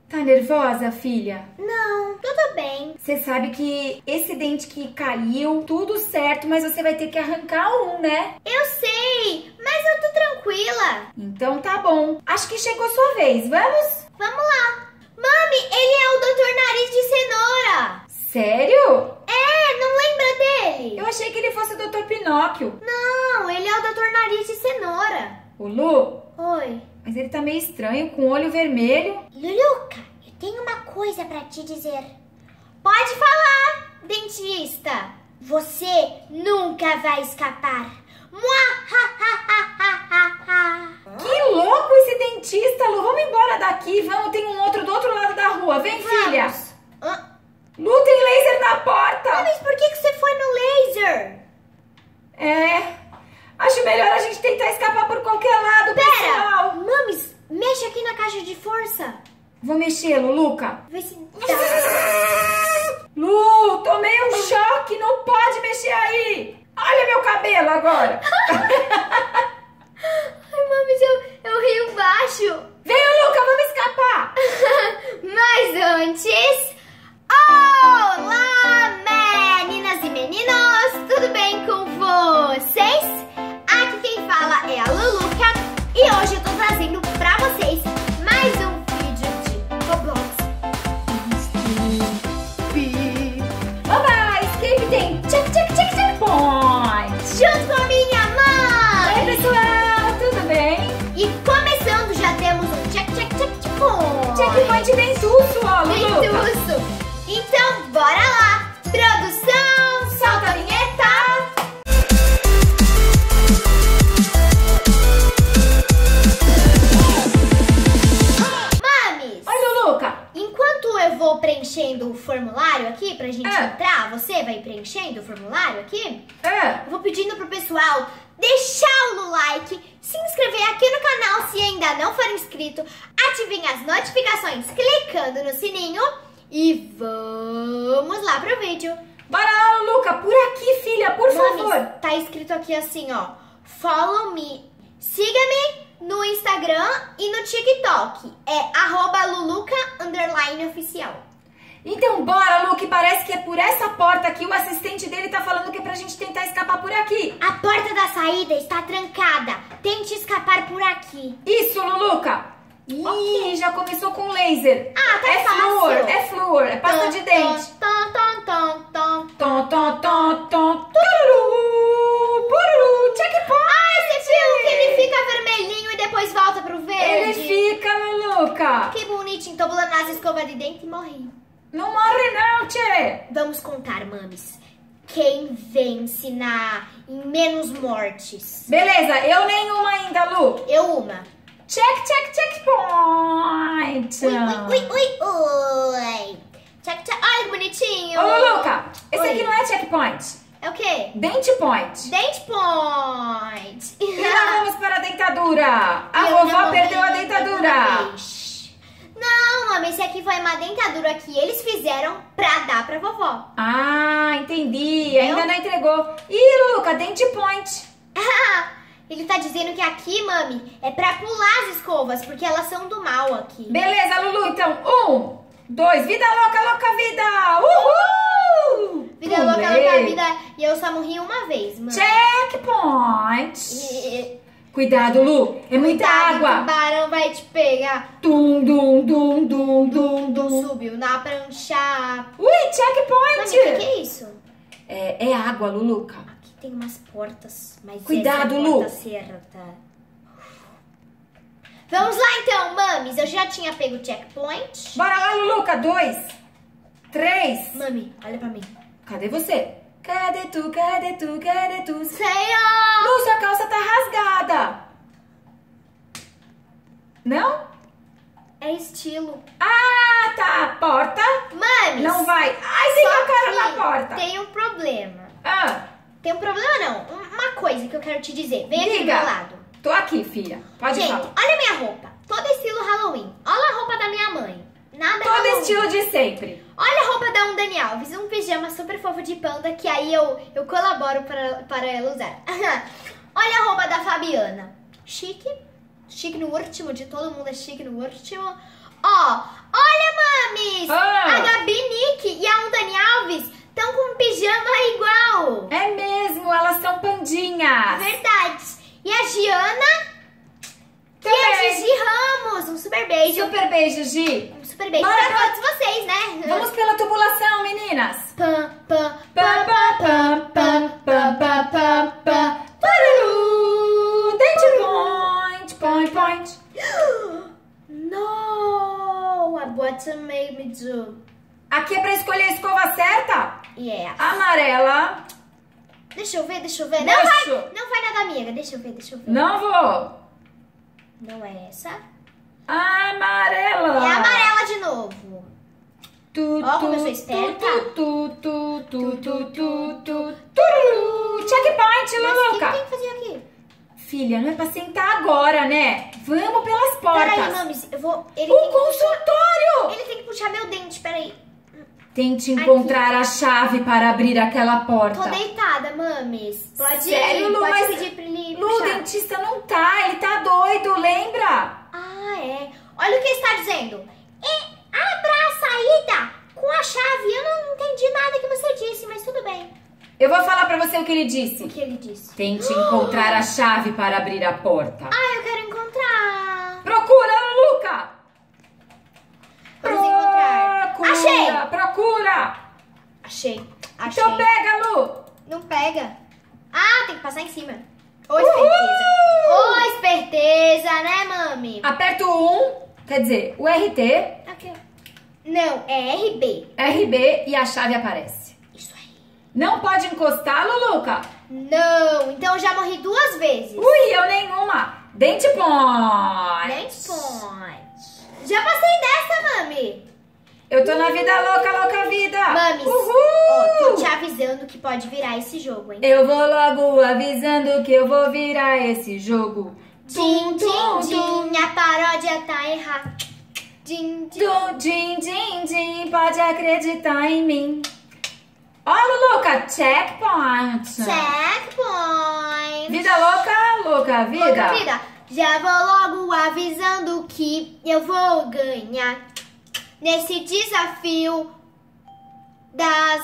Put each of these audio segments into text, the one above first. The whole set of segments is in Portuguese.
Tá nervosa, filha? Não, tudo bem. Você sabe que esse dente que caiu, tudo certo, mas você vai ter que arrancar um, né? Eu sei, mas eu tô tranquila. Então tá bom. Acho que chegou a sua vez, vamos? Vamos lá. Mami, ele é o Dr. Nariz de Cenoura. Sério? É, não lembra dele? Eu achei que ele fosse o Dr. Pinóquio. Não, ele é o Dr. Nariz de Cenoura. O Lu? Oi. Mas ele tá meio estranho, com o olho vermelho. Luluca, eu tenho uma coisa pra te dizer. Pode falar, dentista. Você nunca vai escapar. Que louco esse dentista, Lu. Vamos embora daqui, vamos. Tem um outro do outro lado da rua. Vem, filha. Lu, tem laser na porta. Mas por que você foi no laser? Acho melhor a gente tentar escapar por qualquer lado, pessoal. Mames, mexe aqui na caixa de força. Vou mexer, Luluca. Vê se dá. Lu, tomei um choque, não pode mexer aí. Olha meu cabelo agora. Ai, mames, eu rio baixo. Vem, Luca, vamos escapar. Mas antes... Olá, meninas e meninos. Tudo bem com vocês? Aqui quem fala é a Luluca. E hoje eu tô trazendo pra vocês mais um vídeo de Roblox. Oba, Escape tem checkpoint. Junto com a minha mãe. Oi, pessoal, tudo bem? E começando, já temos um checkpoint. Checkpoint dentuço, ó, Luluca. Dentuço. Então, bora lá. Produção, solta a vinheta. Mames. Oi, Luluca. Enquanto eu vou preenchendo o formulário aqui pra gente entrar, você vai preenchendo o formulário aqui? Eu vou pedindo pro pessoal deixar o like, se inscrever aqui no canal se ainda não for inscrito, ativem as notificações clicando no sininho e vamos lá pro vídeo. Bora lá, Luluca, por aqui, filha, por favor. Tá escrito aqui assim, ó, follow me, siga-me no Instagram e no TikTok, é @luluca_oficial. Então bora, Lu, que parece que é por essa porta aqui. O assistente dele tá falando que é pra gente tentar escapar por aqui. A porta da saída está trancada, tente escapar por aqui. Isso, Luluca. Ih, já começou com laser. Ah, tá fácil. Flúor, é pasta de dente. Tom. Tom, tom, tom, tom. Tururu, pururu, checkpoint. Ah, você viu que ele fica vermelhinho e depois volta pro verde? Ele fica, Luluca. Que bonitinho, tô bolando as escovas de dente e morri. Não morre não, tchê. Vamos contar, mames. Quem vence em menos mortes? Beleza, eu nenhuma ainda, Lu. Eu uma. Checkpoint. Ui. Check. Ai, que bonitinho. Ô, Luluca, esse Oi. aqui não é checkpoint. É o quê? Dente point. Dente point. E lá vamos para a dentadura. A Eu vovó já perdeu a morri dentadura. uma vez. Não, mami, esse aqui foi uma dentadura que eles fizeram pra dar pra vovó. Ah, entendi. Ainda não entregou. Ih, Luluca, dente point. Ele tá dizendo que aqui, mami, é pra pular as escovas, porque elas são do mal aqui. Beleza, Lulu, então. 1, 2, vida louca, vida. Uhul! Vida louca, vida. E eu só morri uma vez, mano. Checkpoint. Cuidado, Lu. É muita água. O tubarão vai te pegar. Dum, dum, dum, dum, dum, dum. Subiu na prancha. Ui, checkpoint. Mami, o que é isso? É água, Luluca. Aqui tem umas portas, mas Cuidado, essa é a Lu. porta certa. Vamos lá então, mames. Eu já tinha pego o checkpoint. Bora lá, Luluca. 2, 3. Mami, olha pra mim. Cadê você? Cadê tu? Senhor! Lu, sua calça tá rasgada. Não? É estilo. Ah, tá. Porta. Mames! Não vai. Ai, tem a cara na porta. Tem um problema. Tem um problema não. Uma coisa que eu quero te dizer. Vem aqui do Diga. meu lado. Tô aqui, filha. Pode Gente, falar. olha a minha roupa. Todo estilo Halloween. Olha a roupa da minha mãe. Nada Todo Halloween. estilo de sempre. Olha a roupa da Daniel. Eu fiz um pijama super fofo de panda que aí eu colaboro para ela usar. Olha a roupa da Fabiana. Chique. Chique no último, de todo mundo é chique no último. Ó, olha super beijo. Super beijo, Gi. Um super beijo Bora pra todos vocês, né? Vamos pela tubulação, meninas. Pam, pam, pam, pam, pam, pam, pam, pam, pam, pam. Dente point, point. No, what you made me do. Aqui é pra escolher a escova certa? Yeah. Amarela. Deixa eu ver. Não vai nada, amiga. Deixa eu ver. Não vou. Não é essa. Amarela. É amarela de novo. Ó, como eu sou esperta. Checkpoint, Luluca. O que tem que fazer aqui? Filha, não é pra sentar agora, né? Vamos pelas portas. Peraí, mames, eu vou... O consultório! Ele tem que puxar meu dente, peraí. Tente encontrar a chave para abrir aquela porta. Tô deitada, mames. Sério, Lu? Pode pedir pra ele Lu, puxar. o dentista não tá, ele tá doido, lembra? Ah, é. Olha o que está dizendo. Abra a saída com a chave. Eu não entendi nada que você disse, mas tudo bem. Eu vou falar pra você o que ele disse. O que ele disse? Tente encontrar a chave para abrir a porta. Ah, eu quero encontrar. Procura, Luca! Vamos encontrar. Achei! Procura! Achei. Então pega, Lu! Não pega. Ah, tem que passar em cima. Ô, esperteza. Ô, esperteza, né, mami? Aperta o 1, quer dizer, o RT. Aqui. Não, é RB. RB e a chave aparece. Isso aí. Não pode encostar, Luluca? Não, então eu já morri 2 vezes. Ui, eu nenhuma. Dente point. Dente point. Já passei dessa, mami. Eu tô na vida louca vida. Mames, ó, tô te avisando que pode virar esse jogo, hein? Eu vou logo avisando que eu vou virar esse jogo. Din, din, din, a paródia tá errada. Din, din. Din, pode acreditar em mim. Ó, Luluca, checkpoint. Checkpoint. Vida louca, vida. Louca vida. Já vou logo avisando que eu vou ganhar nesse desafio do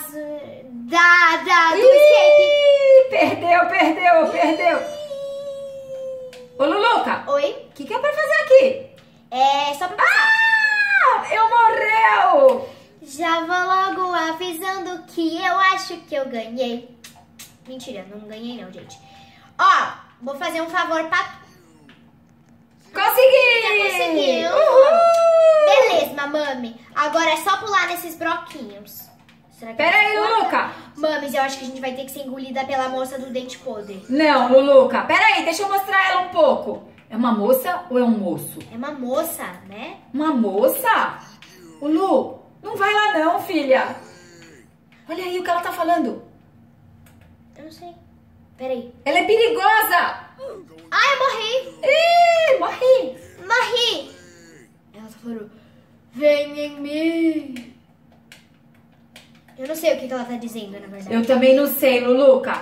escape. Perdeu. Ô, Luluca. Oi? O que é pra fazer aqui? É só pra passar. Eu morreu. Já vou logo avisando que eu acho que eu ganhei. Mentira, não ganhei não, gente. Ó, vou fazer um favor pra... Consegui! Já conseguiu? Uhul! Beleza, mamãe. Agora é só pular nesses broquinhos. Pera aí, Luluca. Mames, eu acho que a gente vai ter que ser engolida pela moça do dente podre. Não, Luluca. Pera aí, deixa eu mostrar ela um pouco. É uma moça ou é um moço? É uma moça, né? Uma moça? Ô, Lu, não vai lá não, filha. Olha aí o que ela tá falando. Eu não sei. Pera aí. Ela é perigosa. Ah, eu morri. Ih, morri. Ela tá falando, vem em mim. Eu não sei o que ela tá dizendo, na verdade. Eu também não sei, Luluca.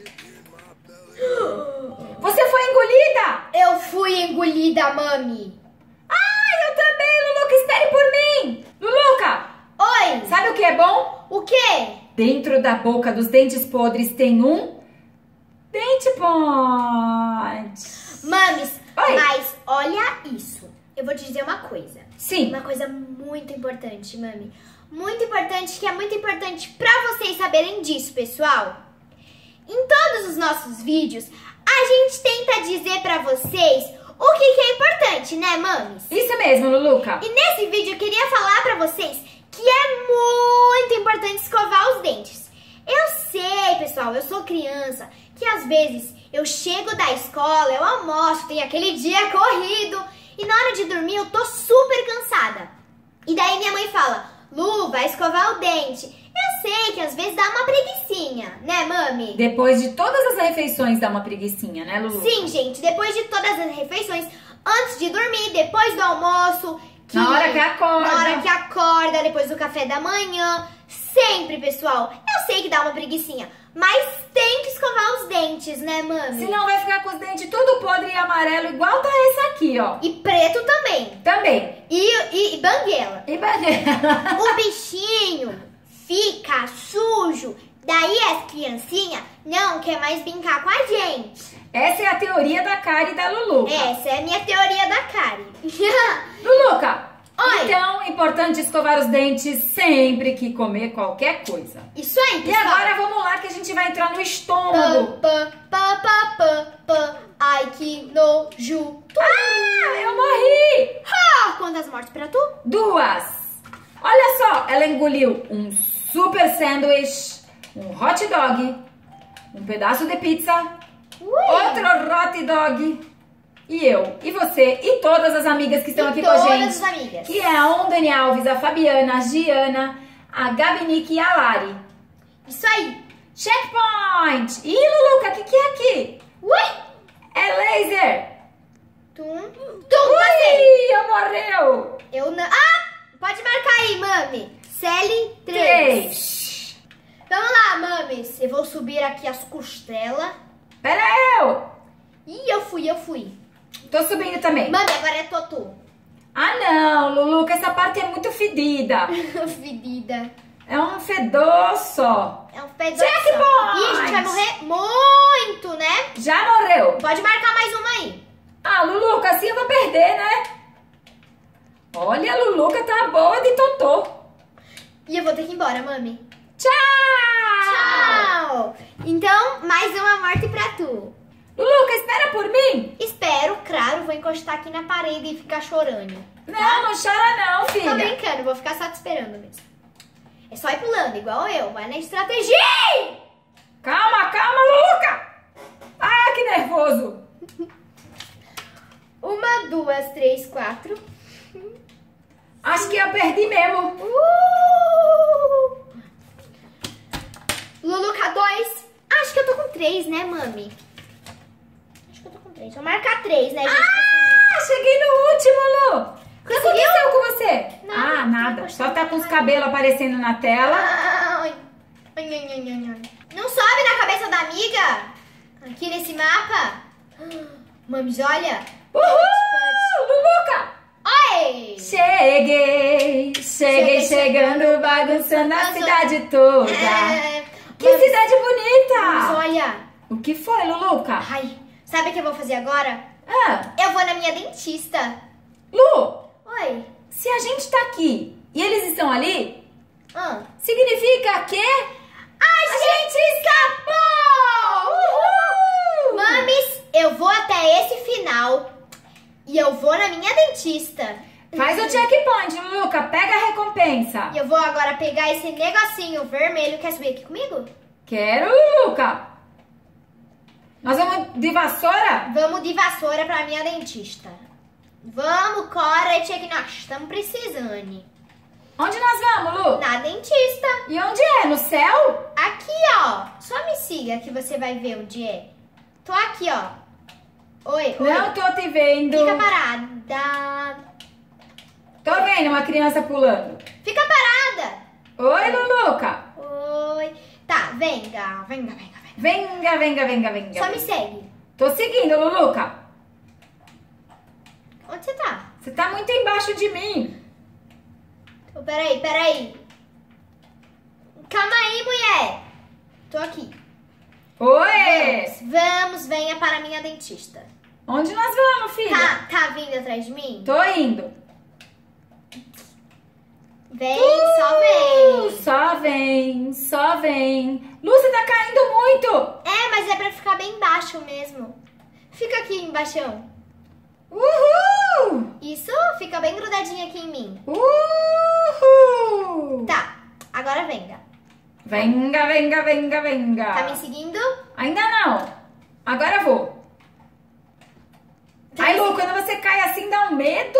Você foi engolida? Eu fui engolida, mami. Eu também, Luluca. Espere por mim. Luluca. Oi. Sabe o que é bom? O quê? Dentro da boca dos dentes podres tem um dente point. Mames, Oi. mas olha isso. Eu vou te dizer uma coisa. Sim. Uma coisa muito importante, mami. Muito importante, que é muito importante pra vocês saberem disso, pessoal. Em todos os nossos vídeos, a gente tenta dizer pra vocês o que é importante, né, mames? Isso mesmo, Luluca. E nesse vídeo eu queria falar pra vocês que é muito importante escovar os dentes. Eu sei, pessoal, eu sou criança, que às vezes eu chego da escola, eu almoço, tem aquele dia corrido, e na hora de dormir eu tô super cansada. E daí minha mãe fala, Lu, vai escovar o dente. Eu sei que às vezes dá uma preguicinha, né, mami? Depois de todas as refeições dá uma preguicinha, né, Lulu? Sim, gente, depois de todas as refeições, antes de dormir, depois do almoço... Na hora que acorda. Na hora que acorda, depois do café da manhã. Sempre, pessoal. Eu sei que dá uma preguicinha, mas tem que escovar os dentes, né, mami? Senão vai ficar com os dentes tudo podre e amarelo, igual tá esse aqui, ó. E preto também. Também. E banguela. E banguela. O bichinho fica sujo Daí as criancinhas não querem mais brincar com a gente. Essa é a teoria da Kari e da Luluca. Essa é a minha teoria da Kari. Luluca, oi. Então é importante escovar os dentes sempre que comer qualquer coisa. Isso aí, pessoal. E agora vamos lá que a gente vai entrar no estômago. Ai, que nojo. Ah, eu morri. Quantas mortes pra tu? 2. Olha só, ela engoliu um super sanduíche, um hot dog, um pedaço de pizza, outro hot dog, e eu, e você, e todas as amigas que estão aqui com a gente. Todas as amigas. Que é a Ondani Alves, a Fabiana, a Giana, a Gabi Nick e a Lari. Isso aí. Checkpoint! Ih, Luluca, o que é aqui? Ui! É laser! Passei! Eu morreu! Eu não... Pode marcar aí, mami. Sally 3. 3. Vamos lá, mames. Eu vou subir aqui as costelas. Pera eu! Ih, eu fui. Tô subindo também. Mami, agora é Totu. Ah, não, Luluca, essa parte é muito fedida. Fedida. É um fedor só. É um fedor Checkpoint! só. Ih, a gente vai morrer muito, né? Já morreu. Pode marcar mais uma aí. Ah, Luluca, assim eu vou perder, né? Olha, a Luluca tá boa de totô. E eu vou ter que ir embora, mami. Tchau! Tchau! Então, mais uma morte pra tu. Luluca, espera por mim. Espero, claro, vou encostar aqui na parede e ficar chorando. Não, não chora não, filha. Tô brincando, vou ficar só te esperando mesmo. É só ir pulando, igual eu. Vai na estratégia. Calma, Luluca. Ah, que nervoso. 1, 2, 3, 4. Acho que eu perdi mesmo. Luluca 2. Acho que eu tô com 3, né, mami? Acho que eu tô com 3. Vou marcar 3, né, gente? Cheguei no último, Lu. O que aconteceu com você? Nada, Nada. Só tá com os cabelos aparecendo na tela. Não sobe na cabeça da amiga? Aqui nesse mapa? Mames, olha. Uhul! Luluca! Oi! Cheguei chegando, bagunçando a cidade toda. Que Mames, cidade bonita! Mames, olha. O que foi, Luluca? Ai, sabe o que eu vou fazer agora? Ah, Eu vou na minha dentista. Lu, Oi. se a gente tá aqui e eles estão ali, Ah. significa que a gente escapou! Uhul! Mames, eu vou até esse final e eu vou na minha dentista. Faz o checkpoint, Luluca. Pega a recompensa. E eu vou agora pegar esse negocinho vermelho. Quer subir aqui comigo? Quero, Luluca. Nós vamos de vassoura? Vamos de vassoura pra minha dentista. Vamos, Corete, que nós estamos precisando. Onde nós vamos, Lu? Na dentista. E onde é? No céu? Aqui, ó. Só me siga que você vai ver onde é. Tô aqui, ó. Oi. Não tô te vendo. Fica parada. Tô vendo uma criança pulando. Fica parada. Oi, Luluca. Oi. Tá, venga. Venga. Só me segue. Tô seguindo, Luluca. Onde você tá? Você tá muito embaixo de mim. Oh, peraí. Calma aí, mulher. Tô aqui. Oi! Vamos, venha para a minha dentista. Onde nós vamos, filha? Tá vindo atrás de mim? Tô indo. Vem, só vem. Só vem. Lu, você tá caindo muito. É, mas é pra ficar bem baixo mesmo. Fica aqui embaixão. Uhul! Isso, fica bem grudadinho aqui em mim. Uhul! Tá, agora venga. Venga. Tá me seguindo? Ainda não. Agora vou. Ai, Lu, quando você cai assim dá um medo.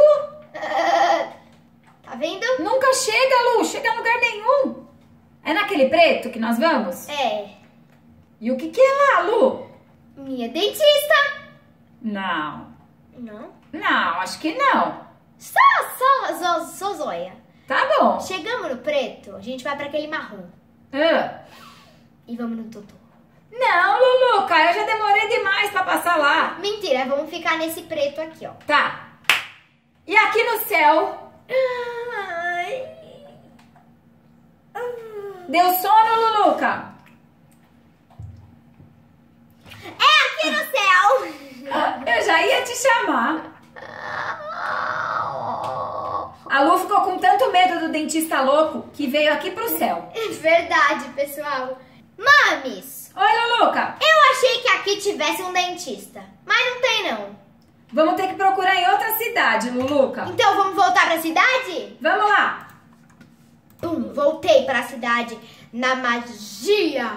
Tá vendo? Nunca chega, Lu. Chega a lugar nenhum. É naquele preto que nós vamos? É. E o que é lá, Lu? Minha dentista. Não, Não? acho que não. Só zóia. Tá bom. Chegamos no preto, a gente vai pra aquele marrom. E vamos no Totô. Não, Luluca, eu já demorei demais pra passar lá. Mentira, vamos ficar nesse preto aqui, ó. Tá. E aqui no céu? Ai. Deu sono, Luluca? te chamar. A Lu ficou com tanto medo do dentista louco que veio aqui pro céu. É verdade, pessoal. Mames! Oi, Luluca. Eu achei que aqui tivesse um dentista, mas não tem não. Vamos ter que procurar em outra cidade, Luluca. Então vamos voltar pra cidade? Vamos lá. Voltei pra cidade na magia.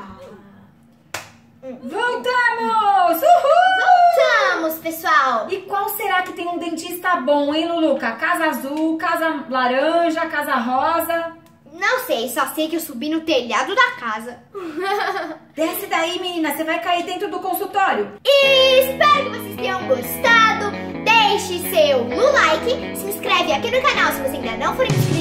Voltamos! Uhul! Voltamos, pessoal. E qual será que tem um dentista bom, hein, Luluca? Casa azul, casa laranja, casa rosa? Não sei, só sei que eu subi no telhado da casa. Desce daí, menina, você vai cair dentro do consultório. E espero que vocês tenham gostado. Deixe seu like, se inscreve aqui no canal se você ainda não for inscrito.